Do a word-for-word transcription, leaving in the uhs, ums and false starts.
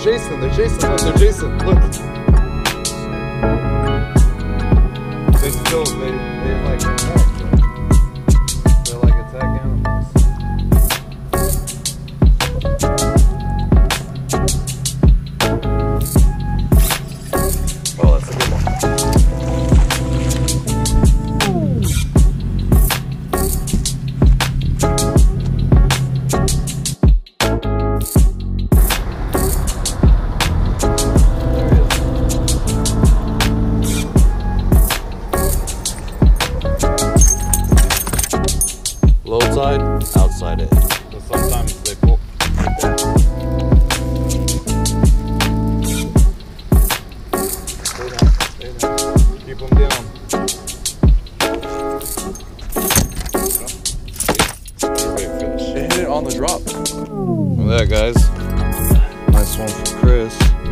chasing, they're chasing, look, they're chasing, look. They still, they, they like attack, bro. They're like attack animals. Oh, that's a good one. Low tide, outside it. So sometimes they pull. Stay down, stay down. Keep them down. Great fish. It hit it on the drop. Look at that, guys. Nice one for Chris.